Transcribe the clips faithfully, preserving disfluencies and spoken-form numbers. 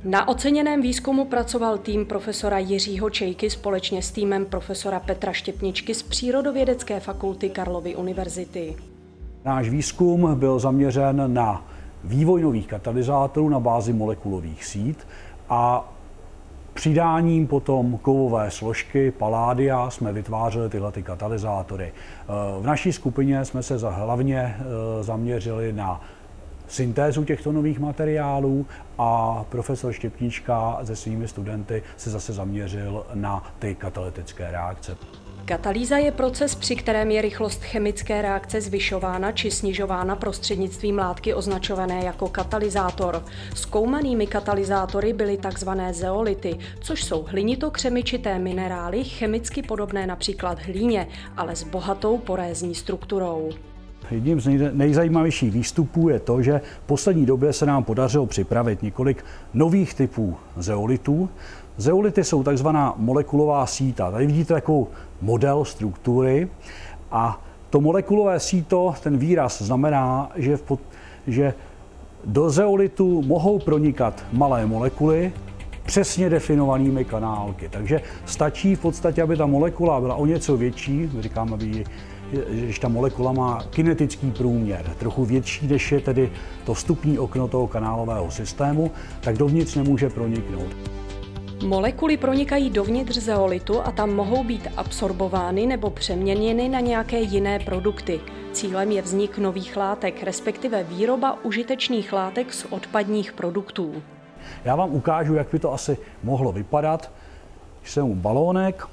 Na oceněném výzkumu pracoval tým profesora Jiřího Čejky společně s týmem profesora Petra Štěpničky z Přírodovědecké fakulty Karlovy univerzity. Náš výzkum byl zaměřen na vývoj nových katalyzátorů na bázi molekulových sít a přidáním potom kovové složky paládia jsme vytvářeli tyhle ty katalyzátory. V naší skupině jsme se hlavně zaměřili na syntézu těchto nových materiálů a profesor Štěpnička se svými studenty se zase zaměřil na ty katalytické reakce. Katalýza je proces, při kterém je rychlost chemické reakce zvyšována či snižována prostřednictvím látky označované jako katalyzátor. Zkoumanými katalyzátory byly tzv. Zeolity, což jsou hlinitokřemičité minerály, chemicky podobné například hlíně, ale s bohatou porézní strukturou. Jedním z nejzajímavějších výstupů je to, že v poslední době se nám podařilo připravit několik nových typů zeolitů. Zeolity jsou takzvaná molekulová síta. Tady vidíte takovou model struktury a to molekulové síto, ten výraz znamená, že, v pod, že do zeolitu mohou pronikat malé molekuly přesně definovanými kanálky. Takže stačí v podstatě, aby ta molekula byla o něco větší, říkám, aby když ta molekula má kinetický průměr, trochu větší, než je tedy to vstupní okno toho kanálového systému, tak dovnitř nemůže proniknout. Molekuly pronikají dovnitř zeolitu a tam mohou být absorbovány nebo přeměněny na nějaké jiné produkty. Cílem je vznik nových látek, respektive výroba užitečných látek z odpadních produktů. Já vám ukážu, jak by to asi mohlo vypadat. Jsem balónek.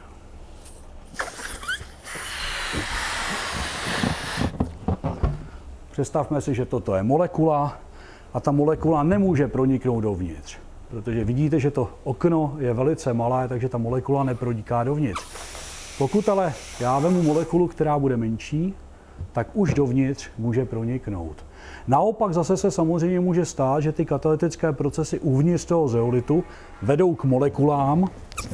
Představme si, že toto je molekula a ta molekula nemůže proniknout dovnitř, protože vidíte, že to okno je velice malé, takže ta molekula neproniká dovnitř. Pokud ale já vezmu molekulu, která bude menší, tak už dovnitř může proniknout. Naopak zase se samozřejmě může stát, že ty katalytické procesy uvnitř toho zeolitu vedou k molekulám,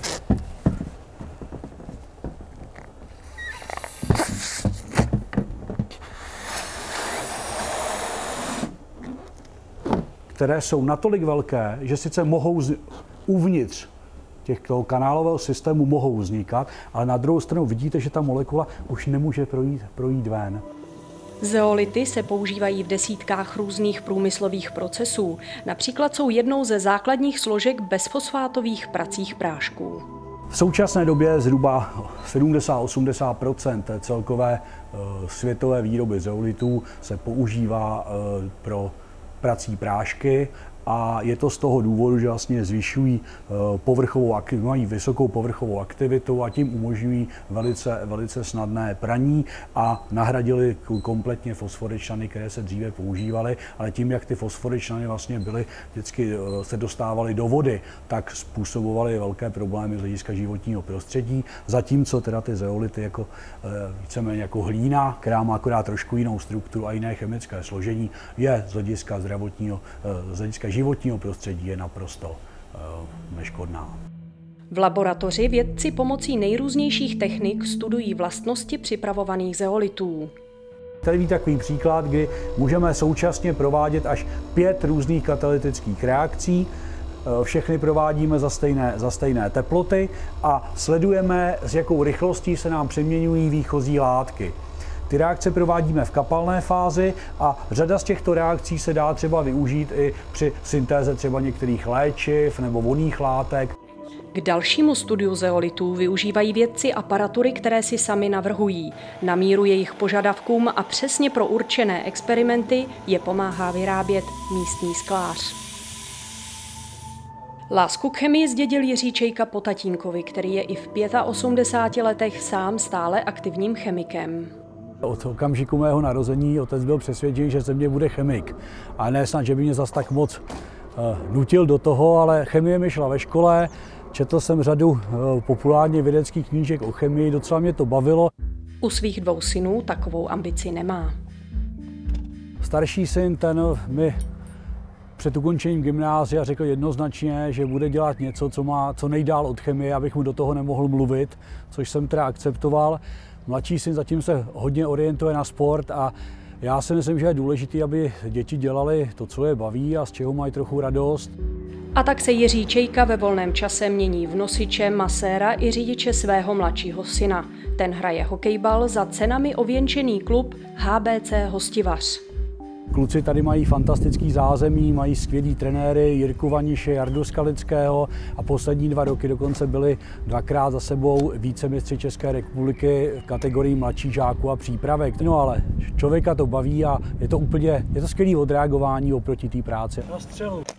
které jsou natolik velké, že sice mohou z, uvnitř těchto kanálového systému mohou vznikat, ale na druhou stranu vidíte, že ta molekula už nemůže projít, projít ven. Zeolity se používají v desítkách různých průmyslových procesů. Například jsou jednou ze základních složek bezfosfátových pracích prášků. V současné době zhruba sedmdesát až osmdesát procent celkové světové výroby zeolitů se používá pro prací prášky a je to z toho důvodu, že vlastně zvyšují povrchovou aktivitu, mají vysokou povrchovou aktivitu a tím umožňují velice, velice snadné praní a nahradili kompletně fosforičnany, které se dříve používaly, ale tím, jak ty fosforičnany vlastně byly, vždycky se dostávaly do vody, tak způsobovaly velké problémy z hlediska životního prostředí, zatímco teda ty zeolity jako víceméně jako hlína, která má akorát trošku jinou strukturu a jiné chemické složení, je z hlediska zdravotního, z hlediska životního prostředí je naprosto uh, neškodná. V laboratoři vědci pomocí nejrůznějších technik studují vlastnosti připravovaných zeolitů. Tady vidíte takový příklad, kdy můžeme současně provádět až pět různých katalytických reakcí. Všechny provádíme za stejné, za stejné teploty a sledujeme, s jakou rychlostí se nám přeměňují výchozí látky. Ty reakce provádíme v kapalné fázi a řada z těchto reakcí se dá třeba využít i při syntéze třeba některých léčiv nebo vodních látek. K dalšímu studiu zeolitů využívají vědci aparatury, které si sami navrhují. Na míru jejich požadavkům a přesně pro určené experimenty je pomáhá vyrábět místní sklář. Lásku k chemii zdědil Jiří Čejka po tatínkovi, který je i v osmdesáti pěti letech sám stále aktivním chemikem. Od okamžiku mého narození otec byl přesvědčený, že ze mě bude chemik. A ne snad, že by mě zas tak moc uh, nutil do toho, ale chemie mi šla ve škole. Četl jsem řadu uh, populárně vědeckých knížek o chemii, docela mě to bavilo. U svých dvou synů takovou ambici nemá. Starší syn, ten mi před ukončením gymnázia řekl jednoznačně, že bude dělat něco, co má co nejdál od chemie, abych mu do toho nemohl mluvit, což jsem teda akceptoval. Mladší syn zatím se hodně orientuje na sport a já si myslím, že je důležité, aby děti dělali to, co je baví a z čeho mají trochu radost. A tak se Jiří Čejka ve volném čase mění v nosiče, maséra i řidiče svého mladšího syna. Ten hraje hokejbal za cenami ověnčený klub H B C Hostivař. Kluci tady mají fantastický zázemí, mají skvělý trenéry Jirku Vaniše, Jardu Skalického a poslední dva roky dokonce byli dvakrát za sebou vícemistři České republiky v kategorii mladších žáků a přípravek. No ale člověka to baví a je to úplně, je to skvělé odreagování oproti té práci. Na střelu.